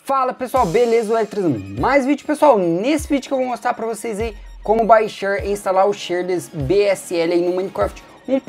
Fala pessoal, beleza? O L trazendo mais vídeo pessoal. Nesse vídeo que eu vou mostrar pra vocês aí como baixar e instalar o Shaders BSL aí no Minecraft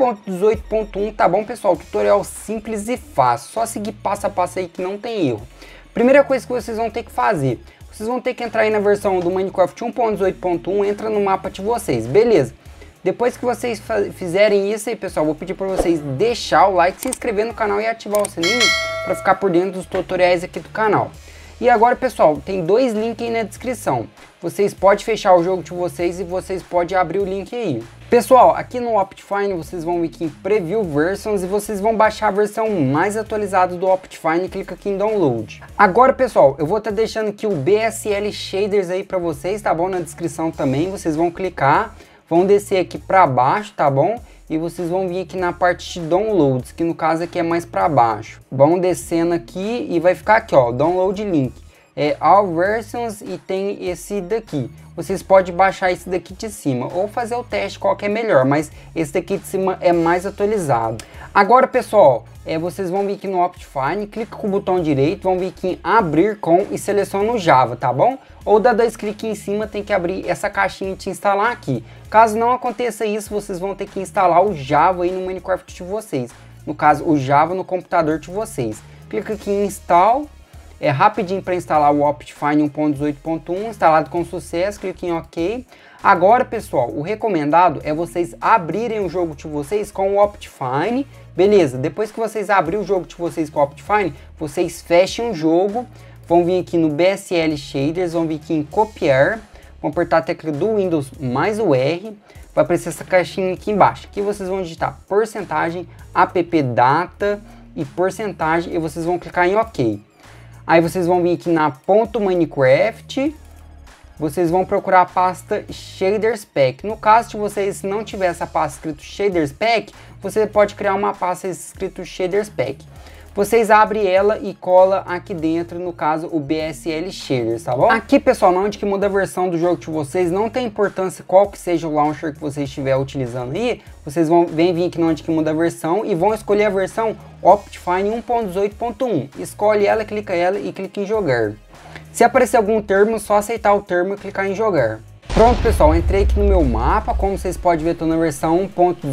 1.18.1, tá bom pessoal? Tutorial simples e fácil, só seguir passo a passo aí que não tem erro. Primeira coisa que vocês vão ter que fazer, vocês vão ter que entrar aí na versão do Minecraft 1.18.1, entra no mapa de vocês, beleza? Depois que vocês fizerem isso aí pessoal, vou pedir para vocês deixar o like, se inscrever no canal e ativar o sininho para ficar por dentro dos tutoriais aqui do canal. E agora pessoal, tem dois links aí na descrição. Vocês podem fechar o jogo de vocês e vocês podem abrir o link aí. Pessoal, aqui no Optifine vocês vão vir aqui em Preview Versions e vocês vão baixar a versão mais atualizada do Optifine, clica aqui em Download. Agora pessoal, eu vou estar deixando aqui o BSL Shaders aí para vocês, tá bom? Na descrição também, vocês vão clicar, vão descer aqui para baixo, tá bom? E vocês vão vir aqui na parte de Downloads, que no caso aqui é mais para baixo. Vão descendo aqui e vai ficar aqui ó, Download Link. É All Versions e tem esse daqui. Vocês podem baixar esse daqui de cima ou fazer o teste qual que é melhor, mas esse daqui de cima é mais atualizado. Agora pessoal, vocês vão vir aqui no Optifine, clica com o botão direito, vão vir aqui em abrir com e seleciona o Java, tá bom? Ou dá dois cliques em cima, tem que abrir essa caixinha e te instalar aqui. Caso não aconteça isso, vocês vão ter que instalar o Java aí no Minecraft de vocês. No caso, o Java no computador de vocês. Clica aqui em Install. É rapidinho para instalar o Optifine 1.18.1, instalado com sucesso, clique em OK. Agora pessoal, o recomendado é vocês abrirem o jogo de vocês com o Optifine, beleza? Depois que vocês abrirem o jogo de vocês com o Optifine, vocês fechem o jogo, vão vir aqui no BSL Shaders, vão vir aqui em copiar, vão apertar a tecla do Windows mais o R, vai aparecer essa caixinha aqui embaixo. Aqui vocês vão digitar porcentagem, appdata e porcentagem e vocês vão clicar em OK. Aí vocês vão vir aqui na .minecraft, vocês vão procurar a pasta Shaders Pack. No caso de vocês não tiver essa pasta escrito Shaders Pack, você pode criar uma pasta escrito Shaders Pack. Vocês abrem ela e cola aqui dentro, no caso o BSL Shaders, tá bom? Aqui pessoal, onde que muda a versão do jogo de vocês, não tem importância qual que seja o launcher que você estiver utilizando aí, vocês vão vir aqui onde que muda a versão e vão escolher a versão Optifine 1.18.1. Escolhe ela, clica e clica em jogar. Se aparecer algum termo, só aceitar o termo e clicar em jogar. Pronto pessoal, entrei aqui no meu mapa, como vocês podem ver, estou na versão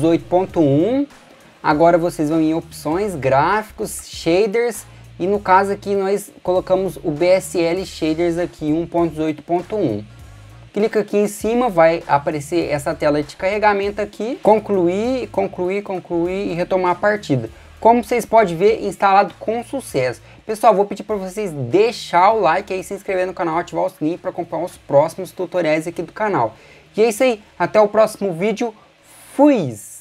1.18.1. Agora vocês vão em opções, gráficos, shaders e no caso aqui nós colocamos o BSL Shaders aqui 1.18.1. Clica aqui em cima, vai aparecer essa tela de carregamento aqui, concluir e retomar a partida. Como vocês podem ver, instalado com sucesso. Pessoal, vou pedir para vocês deixar o like aí, se inscrever no canal, ativar o sininho para acompanhar os próximos tutoriais aqui do canal. E é isso aí, até o próximo vídeo, fui!